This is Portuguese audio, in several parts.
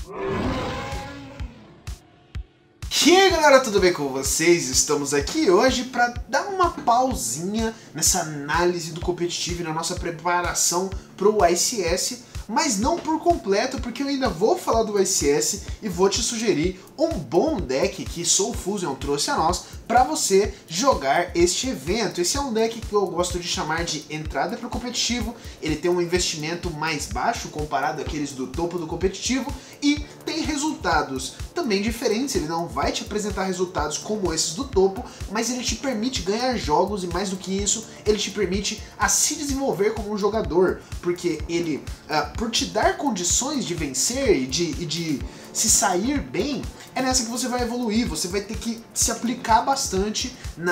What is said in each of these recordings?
E aí galera, tudo bem com vocês? Estamos aqui hoje para dar uma pausinha nessa análise do competitivo e na nossa preparação para o ICS, mas não por completo, porque eu ainda vou falar do ICS e vou te sugerir um bom deck que Soul Fusion trouxe a nós para você jogar este evento. Esse é um deck que eu gosto de chamar de entrada para o competitivo. Ele tem um investimento mais baixo comparado àqueles do topo do competitivo e tem resultados também diferentes. Ele não vai te apresentar resultados como esses do topo, mas ele te permite ganhar jogos e, mais do que isso, ele te permite a se desenvolver como um jogador, porque ele, por te dar condições de vencer e de se sair bem, é nessa que você vai evoluir. Você vai ter que se aplicar bastante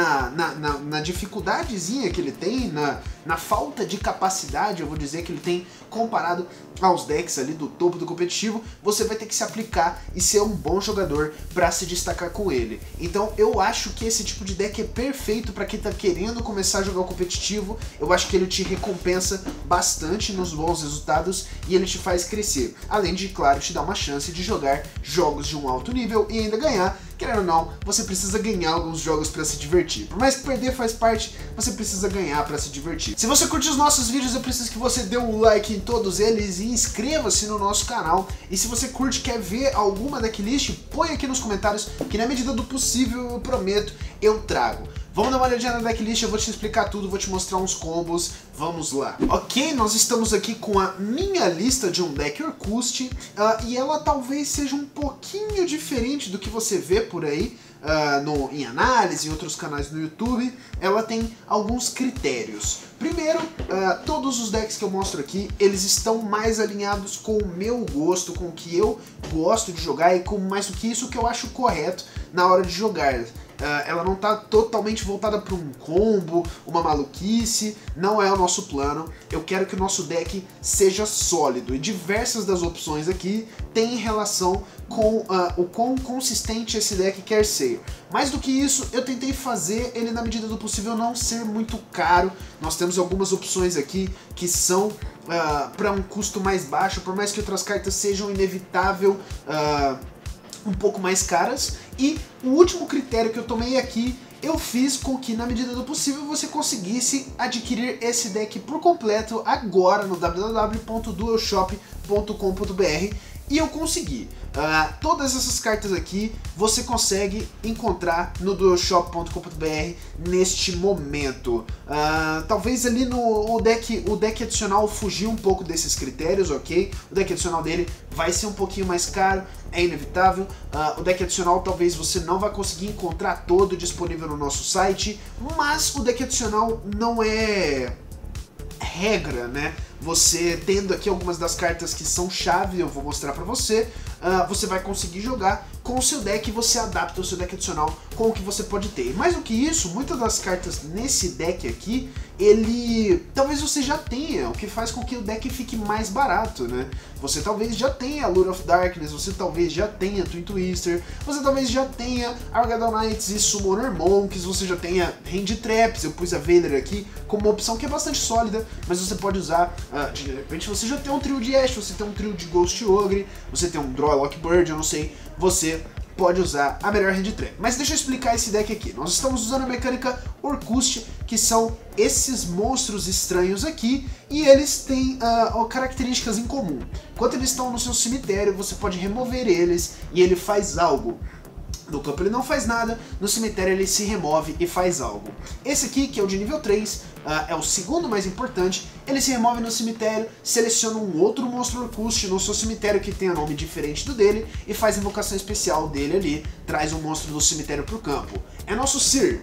na dificuldadezinha que ele tem, na falta de capacidade, eu vou dizer, que ele tem comparado aos decks ali do topo do competitivo. Você vai ter que se aplicar e ser um bom jogador para se destacar com ele. Então eu acho que esse tipo de deck é perfeito para quem tá querendo começar a jogar o competitivo. Eu acho que ele te recompensa bastante nos bons resultados e ele te faz crescer. Além de, claro, te dar uma chance de jogar jogos de um alto nível e ainda ganhar. Querendo ou não, você precisa ganhar alguns jogos para se divertir. Por mais que perder faz parte, você precisa ganhar para se divertir. Se você curte os nossos vídeos, eu preciso que você dê um like em todos eles e inscreva-se no nosso canal. E se você curte, quer ver alguma decklist, põe aqui nos comentários que na medida do possível, eu prometo, eu trago. Vamos dar uma olhadinha na decklist, eu vou te explicar tudo, vou te mostrar uns combos, vamos lá. Ok, nós estamos aqui com a minha lista de um deck Orcust, e ela talvez seja um pouquinho diferente do que você vê por aí, em análise, em outros canais no YouTube. Ela tem alguns critérios. Primeiro, todos os decks que eu mostro aqui, eles estão mais alinhados com o meu gosto, com o que eu gosto de jogar e com, mais do que isso, o que eu acho correto na hora de jogar. Ela não está totalmente voltada para um combo, uma maluquice, não é o nosso plano. Eu quero que o nosso deck seja sólido e diversas das opções aqui têm relação com o quão consistente esse deck quer ser. Mais do que isso, eu tentei fazer ele na medida do possível não ser muito caro. Nós temos algumas opções aqui que são para um custo mais baixo, por mais que outras cartas sejam inevitável um pouco mais caras. E o último critério que eu tomei aqui, eu fiz com que na medida do possível você conseguisse adquirir esse deck por completo agora no www.duelshop.com.br e eu consegui. Todas essas cartas aqui você consegue encontrar no duelshop.com.br neste momento. Talvez ali o deck adicional fugiu um pouco desses critérios, ok? O deck adicional dele vai ser um pouquinho mais caro, é inevitável. O deck adicional talvez você não vai conseguir encontrar todo disponível no nosso site, mas o deck adicional não é regra, né? Você tendo aqui algumas das cartas que são chave, eu vou mostrar pra você, você vai conseguir jogar com o seu deck e você adapta o seu deck adicional com o que você pode ter. Mais do que isso, muitas das cartas nesse deck aqui, talvez você já tenha, o que faz com que o deck fique mais barato, né? Você talvez já tenha Lure of Darkness, você talvez já tenha Twin Twister, você talvez já tenha Armageddon Knights e Summoner Monks, você já tenha Hand Traps. Eu pus a Vader aqui como uma opção que é bastante sólida, mas você pode usar, de repente você já tem um trio de Ash, você tem um trio de Ghost Ogre, você tem um Draw Lockbird, eu não sei, você pode usar a melhor Hand Trap. Mas deixa eu explicar esse deck aqui. Nós estamos usando a mecânica Orcust, que são esses monstros estranhos aqui, e eles têm características em comum. Enquanto eles estão no seu cemitério, você pode remover eles e ele faz algo. No campo ele não faz nada, no cemitério ele se remove e faz algo. Esse aqui, que é o de nível 3, é o segundo mais importante. Ele se remove no cemitério, seleciona um outro monstro Orcust no seu cemitério que tem um nome diferente do dele e faz a invocação especial dele ali, traz um monstro do cemitério para o campo. É nosso Sir.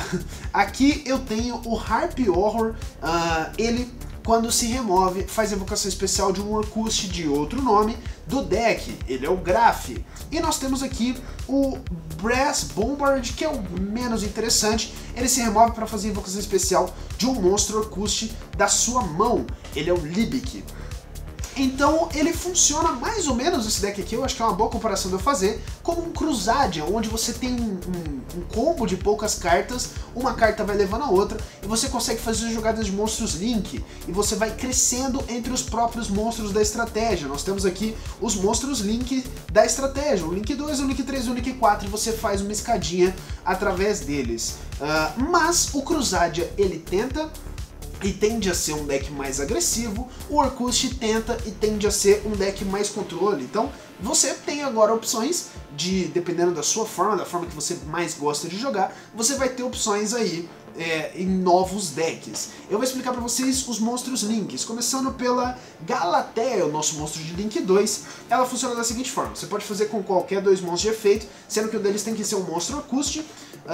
Aqui eu tenho o Harp Horror, ele, quando se remove, faz a invocação especial de um Orcust de outro nome do deck. Ele é o Graf. E nós temos aqui o Brass Bombard, que é o menos interessante. Ele se remove para fazer a invocação especial de um monstro Orcust da sua mão. Ele é o Libic. Então ele funciona mais ou menos, esse deck aqui, eu acho que é uma boa comparação de eu fazer, como um Crusadia, onde você tem um combo de poucas cartas, uma carta vai levando a outra, e você consegue fazer jogadas de monstros Link, e você vai crescendo entre os próprios monstros da estratégia. Nós temos aqui os monstros Link da estratégia, o Link 2, o Link 3, o Link 4, e você faz uma escadinha através deles. Mas o Crusadia, ele tenta e tende a ser um deck mais agressivo, o Orkust tenta e tende a ser um deck mais controle. Então você tem agora opções de, dependendo da sua forma, da forma que você mais gosta de jogar, você vai ter opções aí em novos decks. Eu vou explicar para vocês os monstros Links, começando pela Galatea, o nosso monstro de Link 2. Ela funciona da seguinte forma: você pode fazer com qualquer dois monstros de efeito, sendo que um deles tem que ser um monstro Orkust.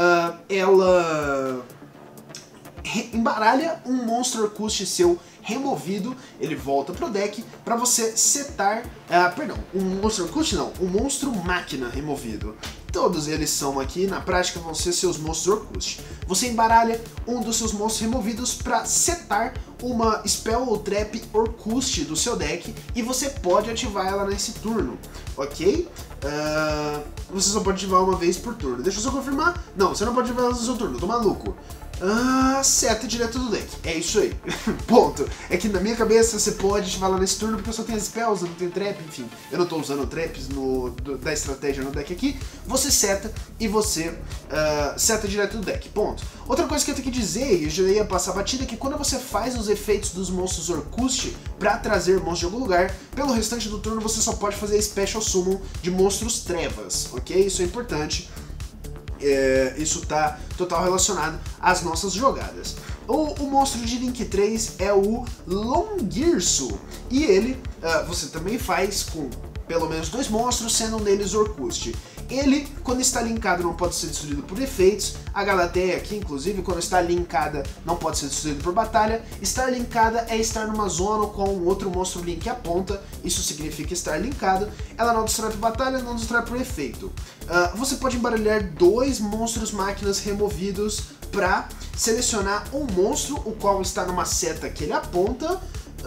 Ela embaralha um monstro Orkust seu removido, ele volta pro deck para você setar, um monstro Orkust não, um monstro máquina removido. Todos eles são aqui, na prática, vão ser seus monstros Orkust. Você embaralha um dos seus monstros removidos para setar uma Spell ou Trap Orkust do seu deck e você pode ativar ela nesse turno, ok? Você só pode ativar uma vez por turno. Deixa eu só confirmar. Não, você não pode ativar ela no seu turno, tô maluco. Seta direto do deck, é isso aí. Ponto. É que na minha cabeça você pode ativar lá nesse turno porque eu só tenho as spells, eu não tenho trap, enfim. Eu não tô usando traps da estratégia no deck aqui. Você seta e você seta direto do deck, ponto. Outra coisa que eu tenho que dizer, e eu já ia passar batida, é que quando você faz os efeitos dos monstros Orkust pra trazer monstros de algum lugar, pelo restante do turno você só pode fazer Special Summon de monstros trevas, ok? Isso é importante. Isso está total relacionado às nossas jogadas. O monstro de Link 3 é o Longirsu, e ele você também faz com pelo menos dois monstros, sendo um deles Orkust. Ele, quando está linkado, não pode ser destruído por efeitos. A Galatea aqui, inclusive, quando está linkada, não pode ser destruído por batalha. Estar linkada é estar numa zona com um outro monstro Link à ponta. Isso significa estar linkado. Ela não destrói por batalha, não destrói por efeito. Você pode embaralhar dois monstros máquinas removidos para selecionar um monstro, o qual está numa seta que ele aponta.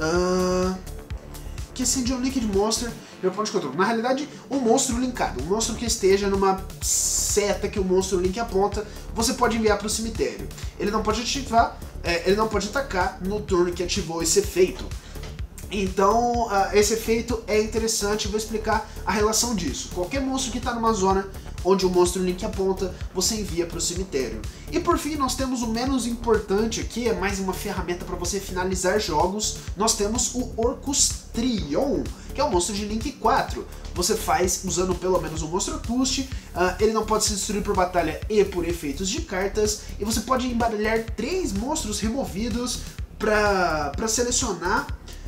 Que acende um Liquid Monster. Ponto de controle. Na realidade, um monstro linkado, um monstro que esteja numa seta que o monstro Link aponta, você pode enviar para o cemitério. Ele não pode ativar, ele não pode atacar no turno que ativou esse efeito. Então, esse efeito é interessante, eu vou explicar a relação disso. Qualquer monstro que está numa zona onde o monstro Link aponta, você envia para o cemitério. E por fim, nós temos o menos importante aqui, é mais uma ferramenta para você finalizar jogos. Nós temos o Orcustrion, que é o monstro de Link 4. Você faz usando pelo menos um monstro Orkust, ele não pode ser destruído por batalha e por efeitos de cartas, e você pode embaralhar 3 monstros removidos para selecionar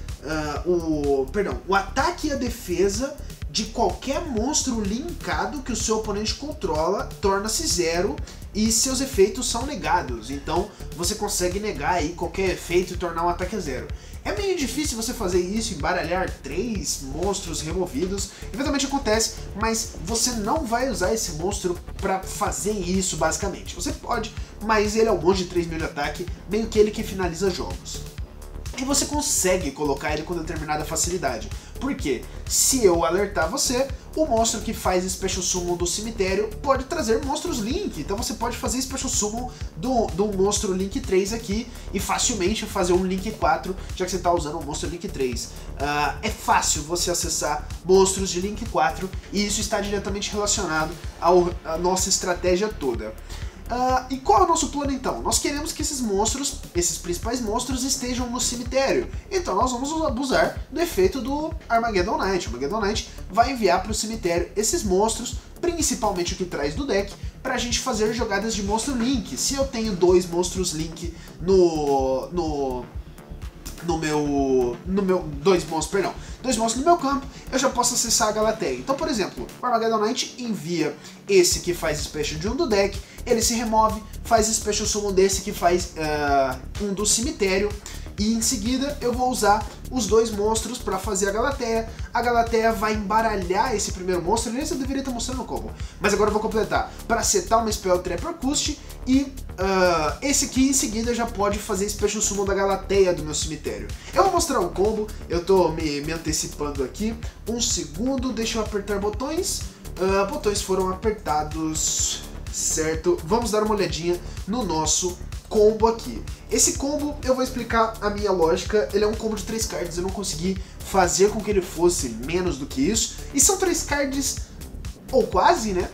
o ataque e a defesa de qualquer monstro linkado que o seu oponente controla, torna-se 0 e seus efeitos são negados. Então você consegue negar aí qualquer efeito e tornar um ataque a 0. É meio difícil você fazer isso, embaralhar 3 monstros removidos, eventualmente acontece, mas você não vai usar esse monstro para fazer isso basicamente. Você pode, mas ele é um monstro de 3.000 de ataque, meio que ele que finaliza jogos. E você consegue colocar ele com determinada facilidade. Porque se eu alertar você, o monstro que faz Special Summon do cemitério pode trazer monstros Link. Então você pode fazer Special Summon do monstro Link 3 aqui e facilmente fazer um Link 4, já que você está usando um monstro Link 3. É fácil você acessar monstros de Link 4 e isso está diretamente relacionado à nossa estratégia toda. E qual é o nosso plano então? Nós queremos que esses monstros, esses principais monstros, estejam no cemitério. Então nós vamos abusar do efeito do Armageddon Knight. O Armageddon Knight vai enviar para o cemitério esses monstros, principalmente o que traz do deck, para a gente fazer jogadas de monstro Link. Se eu tenho 2 monstros Link dois monstros no meu campo, eu já posso acessar a Galatea. Então, por exemplo, o Armageddon Knight envia esse que faz Special de um do deck, ele se remove, faz Special Summon desse que faz um do cemitério, E em seguida eu vou usar os dois monstros para fazer a Galatea. A Galatea vai embaralhar esse primeiro monstro, aliás eu deveria estar mostrando o combo, mas agora eu vou completar para setar uma Spell Trap Orcust e esse aqui em seguida já pode fazer Special Summon da Galatea do meu cemitério. Eu vou mostrar o combo, eu tô me antecipando aqui, um segundo, deixa eu apertar botões, botões foram apertados, certo? Vamos dar uma olhadinha no nosso combo aqui. Esse combo, eu vou explicar a minha lógica, ele é um combo de 3 cards, eu não consegui fazer com que ele fosse menos do que isso, e são 3 cards, ou quase, né?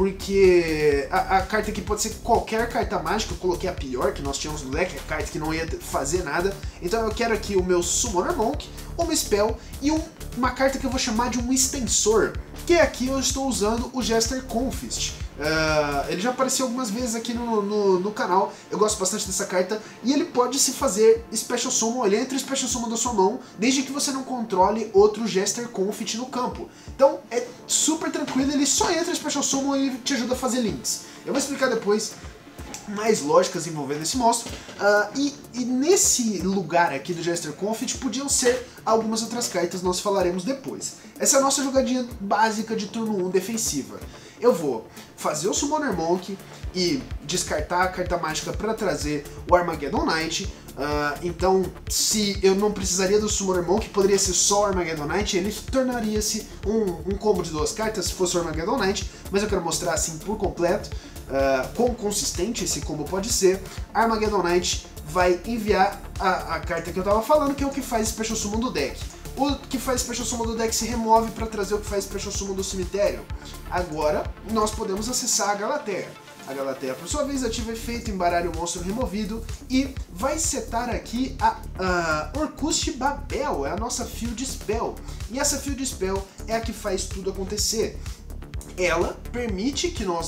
Porque a carta aqui pode ser qualquer carta mágica, eu coloquei a pior que nós tínhamos no deck, a carta que não ia fazer nada, então eu quero aqui o meu Summoner Monk, uma Spell e uma carta que eu vou chamar de um extensor, que aqui eu estou usando o Jester Confist. Ele já apareceu algumas vezes aqui no canal, eu gosto bastante dessa carta, e ele pode se fazer Special Summon, ele entra em Special Summon da sua mão, desde que você não controle outro Jester Confit no campo. Então é super tranquilo, ele só entra em Special Summon e te ajuda a fazer links. Eu vou explicar depois mais lógicas envolvendo esse monstro, e nesse lugar aqui do Jester Confit podiam ser algumas outras cartas, nós falaremos depois. Essa é a nossa jogadinha básica de turno 1 defensiva. Eu vou fazer o Summoner Monk e descartar a carta mágica para trazer o Armageddon Knight. Então, se eu não precisaria do Summoner Monk, poderia ser só o Armageddon Knight, ele tornaria-se um combo de 2 cartas se fosse o Armageddon Knight, mas eu quero mostrar assim por completo quão consistente esse combo pode ser. Armageddon Knight vai enviar a carta que eu estava falando, que é o que faz Special Summon do deck. O que faz Special Summon do deck se remove para trazer o que faz Special Summon do cemitério. Agora, nós podemos acessar a Galatea. A Galatea, por sua vez, ativa efeito, embaralha o monstro removido e vai setar aqui a Orcust Babel, é a nossa Field Spell. E essa Field Spell é a que faz tudo acontecer. Ela permite que nós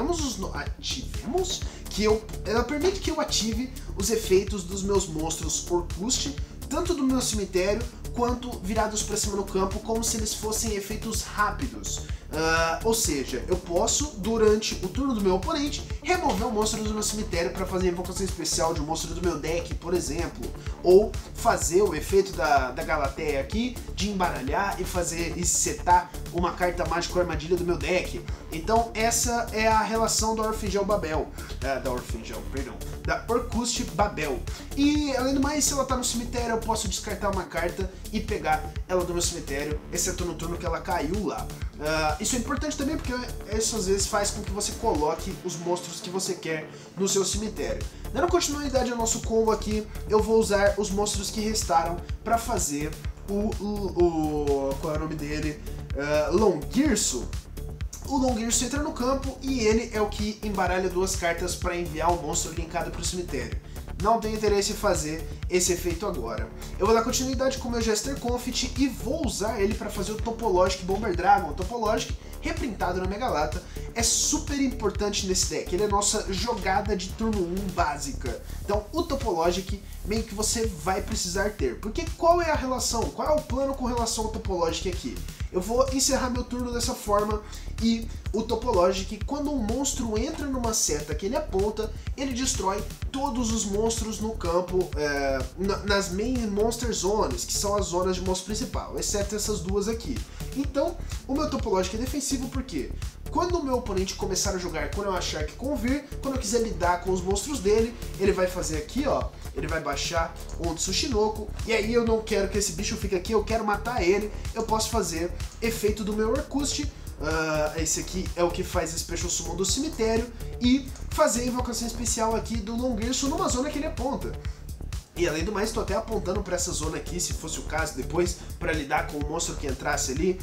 ela permite que eu ative os efeitos dos meus monstros Orcust, tanto do meu cemitério quanto virados para cima no campo, como se eles fossem efeitos rápidos. Ou seja, eu posso, durante o turno do meu oponente, remover um monstro do meu cemitério para fazer a invocação especial de um monstro do meu deck, por exemplo. Ou fazer o efeito da Galatea aqui, de embaralhar e setar uma carta mágica ou armadilha do meu deck. Então essa é a relação da Orfingel Babel. Da Orcust Babel. E além do mais, se ela tá no cemitério, eu posso descartar uma carta e pegar ela do meu cemitério, exceto no turno que ela caiu lá. Isso é importante também porque isso às vezes faz com que você coloque os monstros que você quer no seu cemitério. Dando continuidade ao nosso combo aqui, eu vou usar os monstros que restaram para fazer qual é o nome dele? Longirsu. O Longirsu entra no campo e ele é o que embaralha 2 cartas para enviar o monstro linkado para o cemitério. Não tenho interesse em fazer esse efeito agora. Eu vou dar continuidade com o meu Jester Confit e vou usar ele para fazer o Topologic Bomber Dragon. O Topologic, reprintado na Mega Lata, é super importante nesse deck. Ele é nossa jogada de turno 1 básica. Então o Topologic meio que você vai precisar ter. Porque qual é a relação? Qual é o plano com relação ao Topologic aqui? Eu vou encerrar meu turno dessa forma e o Topologic, quando um monstro entra numa seta que ele aponta, ele destrói todos os monstros no campo, nas Main Monster Zones, que são as zonas de monstro principal, exceto essas duas aqui. Então, o meu Topologic é defensivo porque quando o meu oponente começar a jogar, quando eu achar que convir, quando eu quiser lidar com os monstros dele, ele vai fazer aqui, ó, ele vai baixar um Tsushinoko, e aí eu não quero que esse bicho fique aqui, eu quero matar ele, eu posso fazer efeito do meu Orcust, esse aqui é o que faz a Special Summon do cemitério, e fazer a invocação especial aqui do Longirsu numa zona que ele aponta. E além do mais, estou até apontando para essa zona aqui, se fosse o caso depois, para lidar com o monstro que entrasse ali.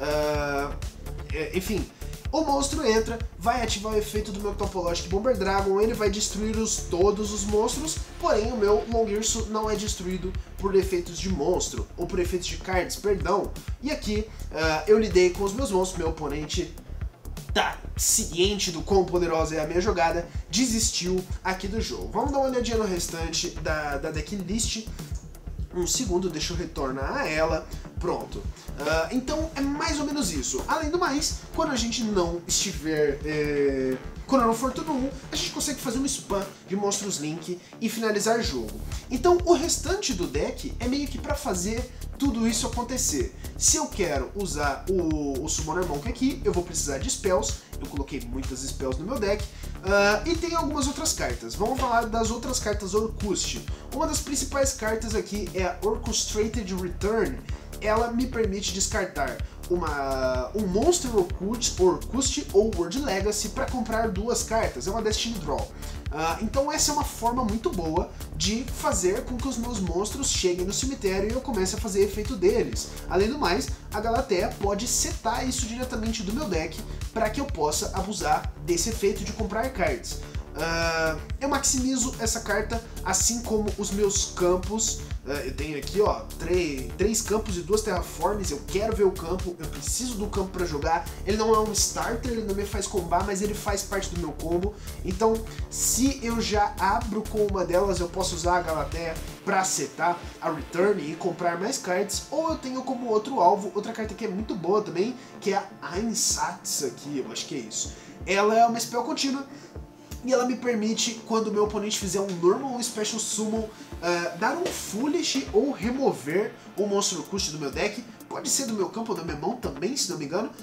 Enfim, o monstro entra, vai ativar o efeito do meu Topologic Bomber Dragon, ele vai destruir todos os monstros, porém o meu Longirsu não é destruído por efeitos de monstro, ou por efeitos de cards, perdão. E aqui eu lidei com os meus monstros, meu oponente tá ciente do quão poderosa é a minha jogada, desistiu aqui do jogo. Vamos dar uma olhadinha no restante da decklist. Um segundo, deixa eu retornar a ela, Pronto. Então é mais ou menos isso. Além do mais, quando a gente não estiver... quando eu não for turno 1, a gente consegue fazer um spam de monstros Link e finalizar o jogo. Então o restante do deck é meio que para fazer tudo isso acontecer. Se eu quero usar o Summoner Monk aqui, eu vou precisar de spells. Eu coloquei muitas spells no meu deck. E tem algumas outras cartas. Vamos falar das outras cartas Orcust. Uma das principais cartas aqui é a Orchestrated Return. Ela me permite descartar um Monster Orcust ou World Legacy para comprar 2 cartas. É uma Destiny Draw. Então essa é uma forma muito boa de fazer com que os meus monstros cheguem no cemitério e eu comece a fazer efeito deles. Além do mais, a Galatea pode setar isso diretamente do meu deck para que eu possa abusar desse efeito de comprar cards. Eu maximizo essa carta, assim como os meus campos. Eu tenho aqui, ó, 3 campos e 2 terraforms. Eu quero ver o campo, eu preciso do campo para jogar. Ele não é um starter, ele não me faz combar, mas ele faz parte do meu combo. Então, se eu já abro com uma delas, eu posso usar a Galatea para setar a Return e comprar mais cards. Ou eu tenho como outro alvo, outra carta que é muito boa também, que é a Ainsatz aqui, eu acho que é isso. Ela é uma spell contínua. E ela me permite, quando o meu oponente fizer um Normal ou Special Summon, dar um Foolish ou remover o Monstro Orcust do meu deck. Pode ser do meu campo ou da minha mão também, se não me engano.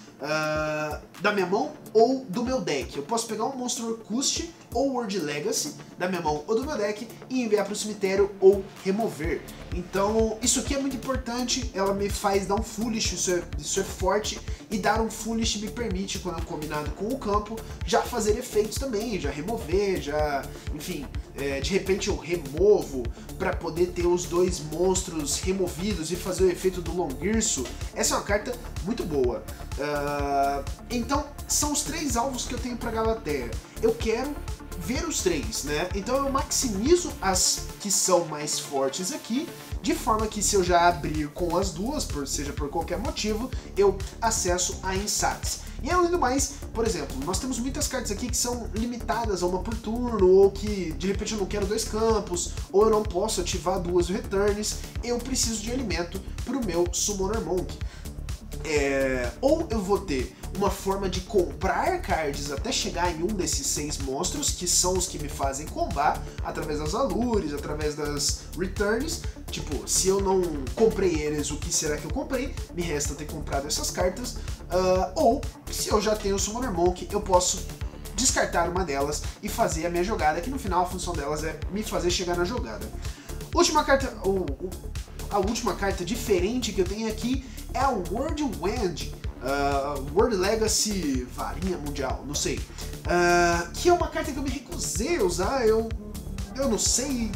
Da minha mão ou do meu deck. Eu posso pegar um Monstro Orcust ou World Legacy da minha mão ou do meu deck e enviar para o cemitério ou remover. Então isso aqui é muito importante, ela me faz dar um Foolish, isso é forte, e dar um Foolish me permite, quando combinado com o campo, já fazer efeitos também, já remover, enfim, de repente eu removo para poder ter os 2 monstros removidos e fazer o efeito do Longirsu. Essa é uma carta muito boa. Então são os 3 alvos que eu tenho para Galatea. Eu quero ver os 3, né? Então eu maximizo as que são mais fortes aqui, de forma que se eu já abrir com as 2, seja por qualquer motivo, eu acesso a Ainsatz. E além do mais, por exemplo, nós temos muitas cartas aqui que são limitadas a uma por turno, ou que de repente eu não quero 2 campos, ou eu não posso ativar 2 returns, eu preciso de alimento para o meu Summoner Monk. Ou eu vou ter uma forma de comprar cards até chegar em um desses 6 monstros, que são os que me fazem combar, através das alures, através das returns. Tipo, se eu não comprei eles, o que será que eu comprei? Me resta ter comprado essas cartas. Ou, se eu já tenho o Summoner Monk, eu posso descartar uma delas e fazer a minha jogada, que no final a função delas é me fazer chegar na jogada. Última carta... A última carta diferente que eu tenho aqui é a World Wand, World Legacy Varinha Mundial, não sei. Que é uma carta que eu me recusei a usar, eu não sei,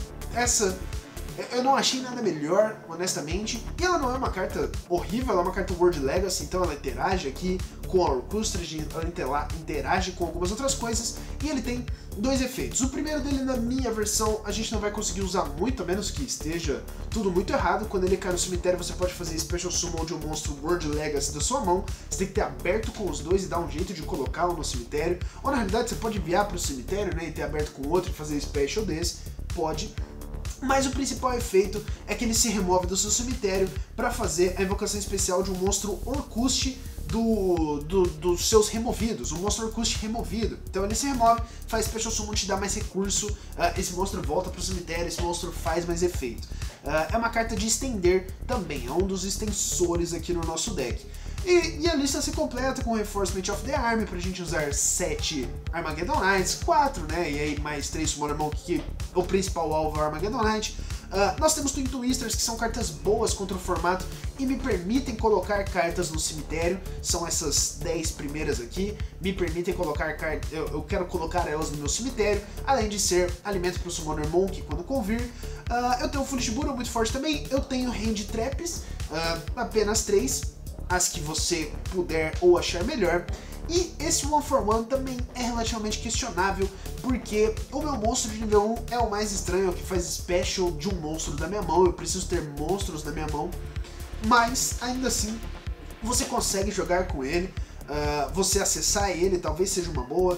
eu não achei nada melhor, honestamente. E ela não é uma carta horrível, ela é uma carta World Legacy, então ela interage aqui com a Orchestrated, ela interage com algumas outras coisas, e ele tem 2 efeitos. O primeiro dele, na minha versão, a gente não vai conseguir usar muito, a menos que esteja tudo muito errado. Quando ele cai no cemitério, você pode fazer Special Summon de um monstro World Legacy da sua mão. Você tem que ter aberto com os 2 e dar um jeito de colocá-lo no cemitério. Ou na realidade, você pode enviar para o cemitério, né, e ter aberto com outro e fazer Special desse. Pode. Mas o principal efeito é que ele se remove do seu cemitério para fazer a invocação especial de um monstro Orcust dos seus removidos, um monstro Orcust removido. Então ele se remove, faz Special Summon, te dá mais recurso, esse monstro volta pro cemitério, esse monstro faz mais efeito. É uma carta de estender também, é um dos extensores aqui no nosso deck. E a lista se completa com Reinforcement of the Army, pra gente usar 7 Armageddon Knights, 4, né, e aí mais 3 Summoner Monk, que o principal alvo é o Armageddon Knight. Nós temos Twin Twisters, que são cartas boas contra o formato e me permitem colocar cartas no cemitério. São essas 10 primeiras aqui, me permitem colocar cartas, eu quero colocar elas no meu cemitério, além de ser alimento para o Summoner Monk quando convir. Eu tenho o Foolish Burrow muito forte também, eu tenho Hand Traps, apenas 3, as que você puder ou achar melhor. E esse One for One também é relativamente questionável, porque o meu monstro de nível 1 é o mais estranho, que faz special de um monstro da minha mão. Eu preciso ter monstros na minha mão, mas ainda assim você consegue jogar com ele. você acessar ele talvez seja uma boa.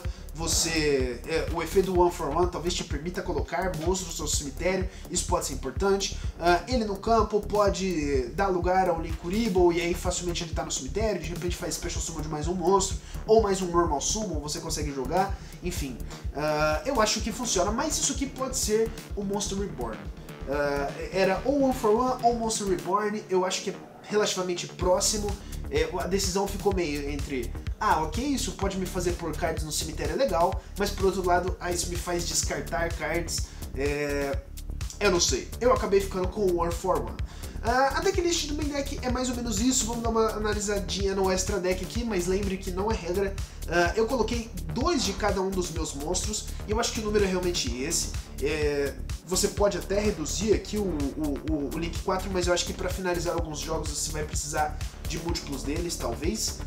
O efeito do One for One talvez te permita colocar monstros no seu cemitério, isso pode ser importante. Ele no campo pode dar lugar ao Linkuriboh e aí facilmente ele tá no cemitério, de repente faz Special Summon de mais um monstro, ou mais um Normal Summon, você consegue jogar, enfim. Eu acho que funciona, mas isso aqui pode ser o Monster Reborn. Era ou One for One ou Monster Reborn, eu acho que é relativamente próximo. A decisão ficou meio entre, ok, isso pode me fazer pôr cards no cemitério, é legal, mas por outro lado, isso me faz descartar cards, eu não sei. Eu acabei ficando com o One for One. A decklist do main deck é mais ou menos isso, vamos dar uma analisadinha no extra deck aqui, mas lembre que não é regra. Eu coloquei 2 de cada um dos meus monstros, e eu acho que o número é realmente esse. Você pode até reduzir aqui o Link 4, mas eu acho que para finalizar alguns jogos você vai precisar de múltiplos deles, talvez.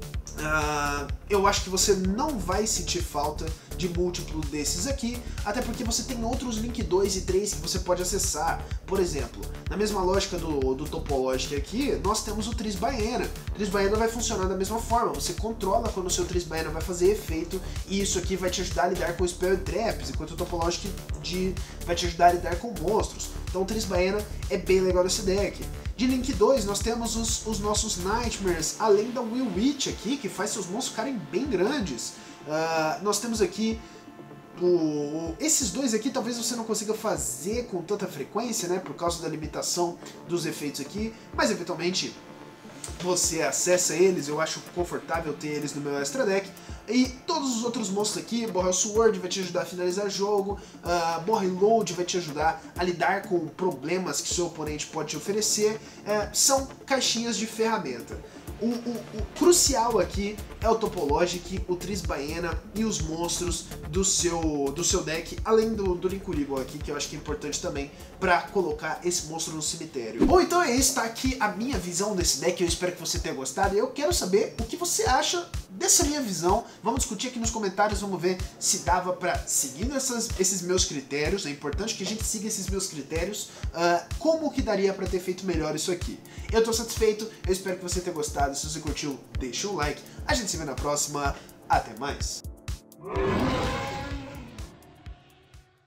Eu acho que você não vai sentir falta de múltiplo desses aqui, até porque você tem outros Link 2 e 3 que você pode acessar. Por exemplo, na mesma lógica do Topologic aqui, nós temos o Tris Baena. O Tris Baena vai funcionar da mesma forma, você controla quando o seu Tris Baena vai fazer efeito, e isso aqui vai te ajudar a lidar com Spell e Traps, enquanto o Topologic vai te ajudar a lidar com monstros. Então o Tris Baena é bem legal esse deck. De Link 2 nós temos os nossos Nightmares, além da Will Witch aqui, que faz seus monstros ficarem bem grandes. Nós temos aqui esses dois aqui talvez você não consiga fazer com tanta frequência, né, por causa da limitação dos efeitos aqui, mas eventualmente você acessa eles, eu acho confortável ter eles no meu extra deck. E todos os outros monstros aqui, Boreal Sword vai te ajudar a finalizar o jogo, Boreal Load vai te ajudar a lidar com problemas que seu oponente pode te oferecer, são caixinhas de ferramenta. O crucial aqui é o Topologic, o Tris Baena e os monstros do seu deck, além do Linkuriboh aqui, que eu acho que é importante também para colocar esse monstro no cemitério. Bom, então é isso, tá aqui a minha visão desse deck, eu espero que você tenha gostado, e eu quero saber o que você acha dessa minha visão. Vamos discutir aqui nos comentários, vamos ver se dava pra, seguindo esses meus critérios, é importante que a gente siga esses meus critérios, como que daria pra ter feito melhor isso aqui. Eu tô satisfeito, eu espero que você tenha gostado, se você curtiu, deixa um like, a gente se vê na próxima, até mais!